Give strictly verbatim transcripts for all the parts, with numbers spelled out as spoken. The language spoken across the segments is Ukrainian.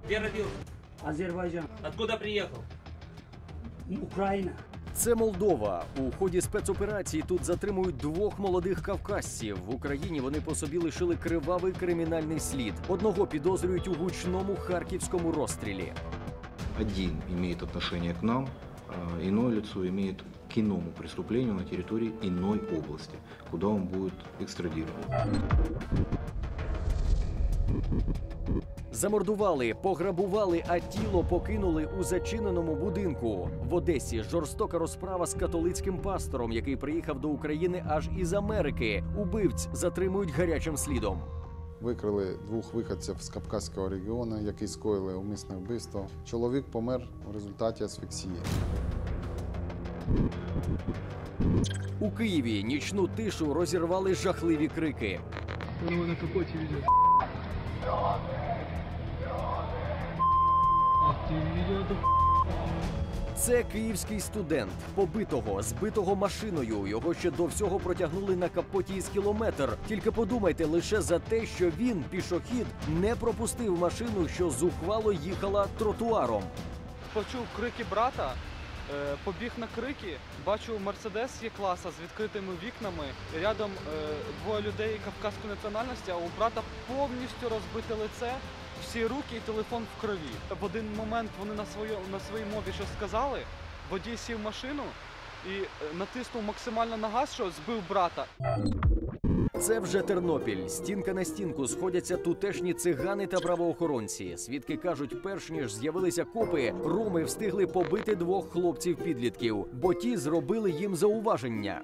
Где родился? Азербайджан. Откуда приехал? Украина. Це Молдова. У ході спецоперації тут затримують двох молодих кавказців. В Україні вони по собі лишили кривавий кримінальний слід. Одного підозрюють у гучному харківському розстрілі. Один имеет отношение к нам, а иное лицо имеет к иному преступлению на территории иной области, куда он будет экстрадирован. Замордували, пограбували, а тіло покинули у зачиненому будинку. В Одесі жорстока розправа з католицьким пастором, який приїхав до України аж із Америки. Убивць затримують гарячим слідом. Викрили двох виходців з Кавказького регіону, які скоїли умисне вбивство. Чоловік помер в результаті асфіксії. У Києві нічну тишу розірвали жахливі крики. Воно на капоті веде. Це київський студент, побитого, збитого машиною. Його ще до всього протягнули на капоті із кілометр. Тільки подумайте лише за те, що він, пішохід, не пропустив машину, що зухвало їхала тротуаром. Почув крики брата, побіг на крики, бачу Мерседес Є-класа з відкритими вікнами. Рядом двоє людей кавказької національності, а у брата повністю розбите лице. Всі руки і телефон в крові. В один момент вони на, своє, на своїй мові щось сказали, водій сів в машину і натиснув максимально на газ, що збив брата. Це вже Тернопіль. Стінка на стінку сходяться тутешні цигани та правоохоронці. Свідки кажуть, перш ніж з'явилися копи, роми встигли побити двох хлопців-підлітків, бо ті зробили їм зауваження.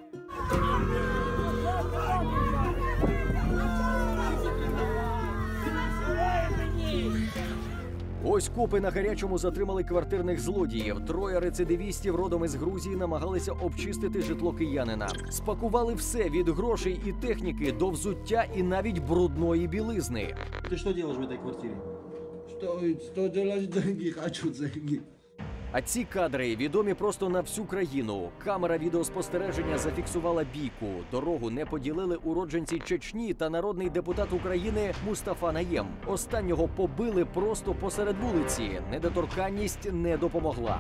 Ось копи на гарячому затримали квартирних злодіїв. Троє рецидивістів родом із Грузії намагалися обчистити житло киянина. Спакували все від грошей і техніки до взуття і навіть брудної білизни. Ты что делаешь в этой квартире? Что, что делать деньги? Хочу деньги. А ці кадри відомі просто на всю країну. Камера відеоспостереження зафіксувала бійку. Дорогу не поділили уродженці Чечні та народний депутат України Мустафа Наєм. Останнього побили просто посеред вулиці. Недоторканність не допомогла.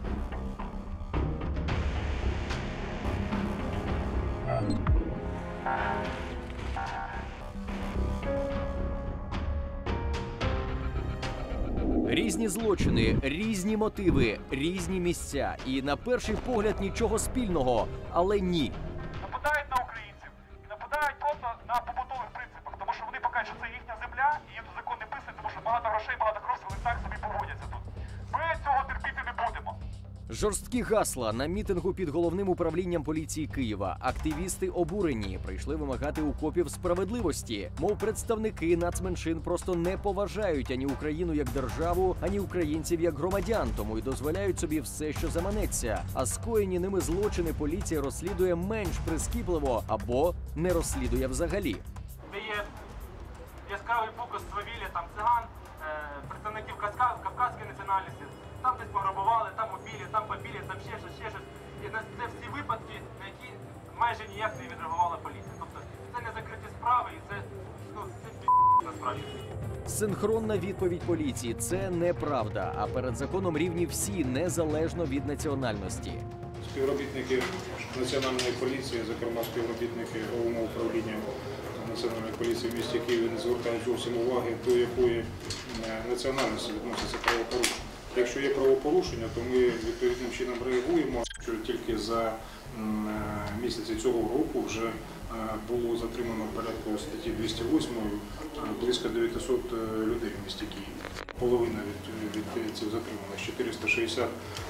Різні злочини, різні мотиви, різні місця. І на перший погляд нічого спільного, але ні. Нападають на українців, нападають просто на побутових принципах, тому що вони покажуть, що це їхня земля, і їм закон не писаний, тому що багато грошей, багато кров, вони так собі поводяться тут. Ми цього терпіти не будемо. Жорсткі гасла на мітингу під головним управлінням поліції Києва. Активісти обурені, прийшли вимагати у копів справедливості. Мов представники нацменшин просто не поважають ані Україну як державу, ані українців як громадян, тому й дозволяють собі все, що заманеться. А скоєні ними злочини поліція розслідує менш прискіпливо або не розслідує взагалі. Де є яскравий показ свавілля, там циган, представників кавказської національності. Там десь пограбували, там убили, там побили, там ще щось, ще щось. І це всі випадки, на які майже ніяк не відреагувала поліція. Тобто це не закриті справи і це, ну, це пі*** насправді. Синхронна відповідь поліції – це неправда, а перед законом рівні всі, незалежно від національності. Співробітники Національної поліції, зокрема співробітники головного управління Національної поліції в місті Києві, не звертають зовсім уваги, до якої національності відноситься правопорушення. Якщо є правопорушення, то ми відповідним чином реагуємо. Що тільки за місяці цього року вже було затримано в порядку статті двісті восьмої близько дев'ятисот людей в місті Києві. Половина від, від цих затриманих, чотириста шістдесят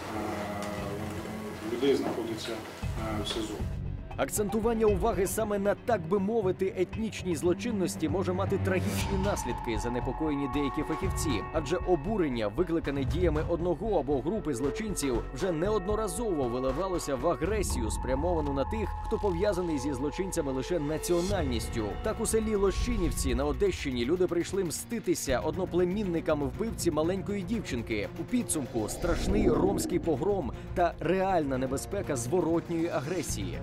людей знаходиться в СИЗО. Акцентування уваги саме на, так би мовити, етнічній злочинності може мати трагічні наслідки, занепокоєні деякі фахівці. Адже обурення, викликане діями одного або групи злочинців, вже неодноразово виливалося в агресію, спрямовану на тих, хто пов'язаний зі злочинцями лише національністю. Так у селі Лощинівці на Одещині люди прийшли мститися одноплемінникам вбивці маленької дівчинки. У підсумку страшний ромський погром та реальна небезпека зворотньої агресії.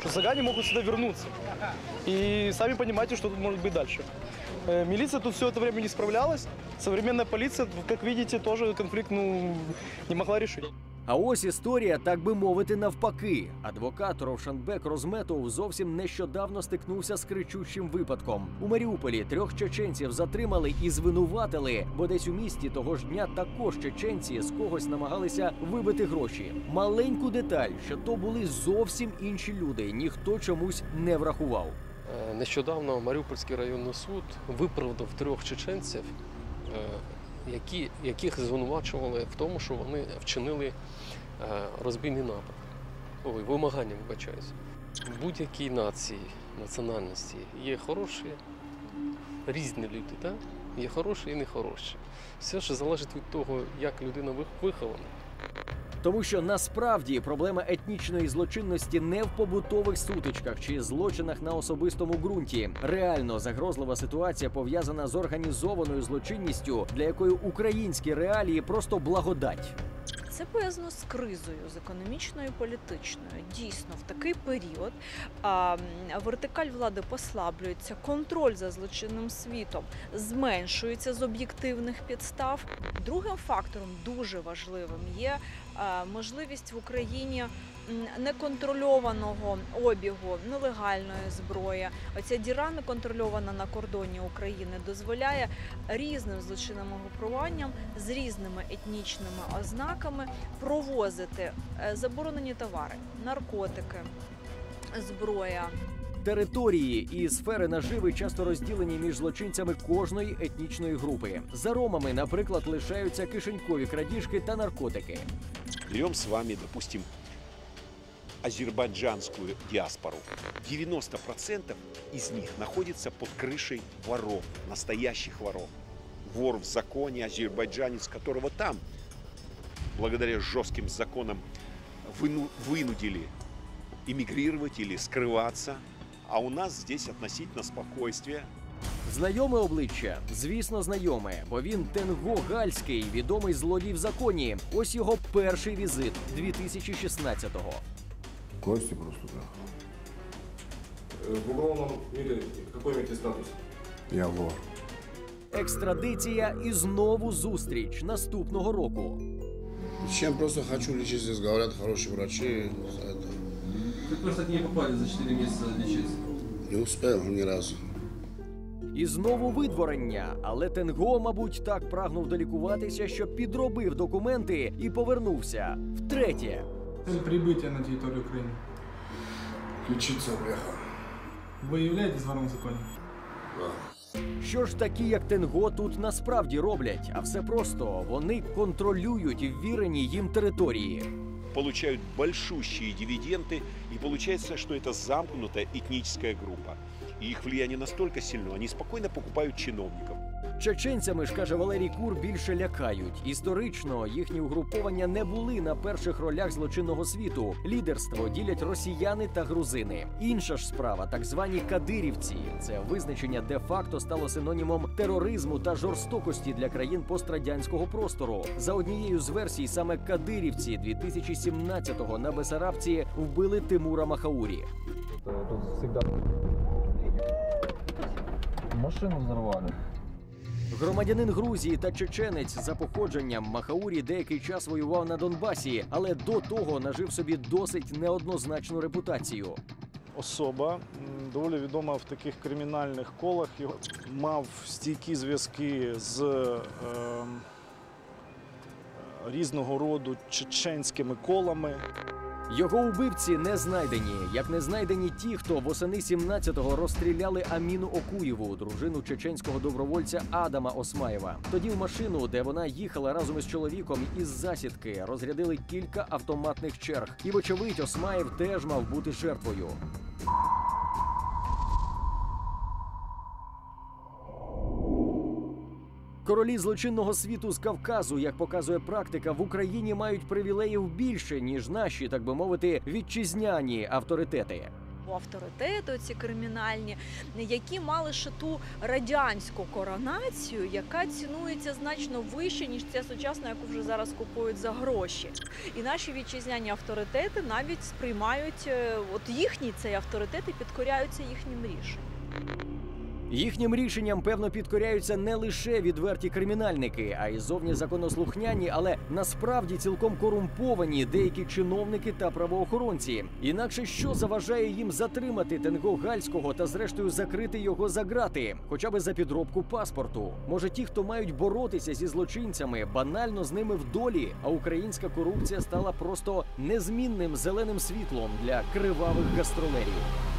цыгане могут сюда вернуться. И сами понимаете, что тут может быть дальше. Э, Милиция тут все это время не справлялась. Современная полиция, как видите, тоже конфликт ну, не могла решить. А ось історія, так би мовити, навпаки. Адвокат Ровшанбек Розметов зовсім нещодавно стикнувся з кричущим випадком. У Маріуполі трьох чеченців затримали і звинуватили, бо десь у місті того ж дня також чеченці з когось намагалися вибити гроші. Маленьку деталь, що то були зовсім інші люди, ніхто чомусь не врахував. Нещодавно Маріупольський районний суд виправдав трьох чеченців, які, яких звинувачували в тому, що вони вчинили розбійний напад. Ой, вимагання, вибачаюсь. В будь-якій нації, національності є хороші, різні люди, так? Є хороші і нехороші. Все ж залежить від того, як людина вихована. Тому що насправді проблема етнічної злочинності не в побутових сутичках чи злочинах на особистому ґрунті. Реально загрозлива ситуація пов'язана з організованою злочинністю, для якої українські реалії просто благодать. Це пов'язано з кризою, з економічною і політичною. Дійсно, в такий період а, вертикаль влади послаблюється, контроль за злочинним світом зменшується з об'єктивних підстав. Другим фактором, дуже важливим, є а, можливість в Україні неконтрольованого обігу нелегальної зброї. Оця діра, неконтрольована на кордоні України, дозволяє різним злочинним угрупуванням з різними етнічними ознаками провозити заборонені товари, наркотики, зброя. Території і сфери наживи часто розділені між злочинцями кожної етнічної групи. За ромами, наприклад, лишаються кишенькові крадіжки та наркотики. Берем с вами, допустим, азербайджанскую диаспору. девяносто процентов из них находится под крышей воров, настоящих воров. Вор в законе, азербайджанец, которого там, благодаря жестким законам, выну, вынудили эмигрировать или скрываться, а у нас здесь относительно спокойствие. Знайоме обличчя? Звісно, знайоме, бо він Тенго Гальський, відомий злодій в законі. Ось його перший візит дві тисячі шістнадцятого. Кости просто, да. В уголовном мире какой имеете статус? Я вор. Екстрадиція і знову зустріч наступного року. Чем просто хочу лечить, здесь говорят хорошие врачи. Вы просто к ней попали за четыре месяца лечиться? Не успел ни разу. І знову видворення. Але Тенго, мабуть, так прагнув долікуватися, що підробив документи і повернувся. Втретє. Цель прибытия на территорию Украины. Лечиться, бляха. Вы являетесь вором в законе? Да. Що ж такі, як Тенго, тут насправді роблять? А все просто. Вони контролюють ввірені їм території. Получают большущие дивиденды, и получается, что это замкнутая этническая группа. И их влияние настолько сильно, они спокойно покупают чиновников. Чеченцями ж, каже Валерій Кур, більше лякають. Історично їхні угруповання не були на перших ролях злочинного світу. Лідерство ділять росіяни та грузини. Інша ж справа – так звані кадирівці. Це визначення де-факто стало синонімом тероризму та жорстокості для країн пострадянського простору. За однією з версій, саме кадирівці дві тисячі сімнадцятого на Бесарабці вбили Тимура Махаурі. Машину взорвали. Громадянин Грузії та чеченець за походженням Махаурі деякий час воював на Донбасі, але до того нажив собі досить неоднозначну репутацію. Особа, доволі відома в таких кримінальних колах, мав стійкі зв'язки з е, різного роду чеченськими колами. Його убивці не знайдені, як не знайдені ті, хто восени сімнадцятого розстріляли Аміну Окуєву, дружину чеченського добровольця Адама Осмаєва. Тоді в машину, де вона їхала разом із чоловіком, із засідки розрядили кілька автоматних черг. І, вочевидь, Осмаєв теж мав бути жертвою. Королі злочинного світу з Кавказу, як показує практика, в Україні мають привілеїв більше, ніж наші, так би мовити, вітчизняні авторитети. авторитети ці кримінальні, які мали ще ту радянську коронацію, яка цінується значно вище, ніж ця сучасна, яку вже зараз купують за гроші. І наші вітчизняні авторитети навіть сприймають, от їхній цей авторитет і підкоряються їхнім рішенням. Їхнім рішенням, певно, підкоряються не лише відверті кримінальники, а й зовні законослухняні, але насправді цілком корумповані деякі чиновники та правоохоронці. Інакше що заважає їм затримати Тенго Гальського та зрештою закрити його за ґрати, хоча б за підробку паспорту? Може, ті, хто мають боротися зі злочинцями, банально з ними в долі, а українська корупція стала просто незмінним зеленим світлом для кривавих гастролерів?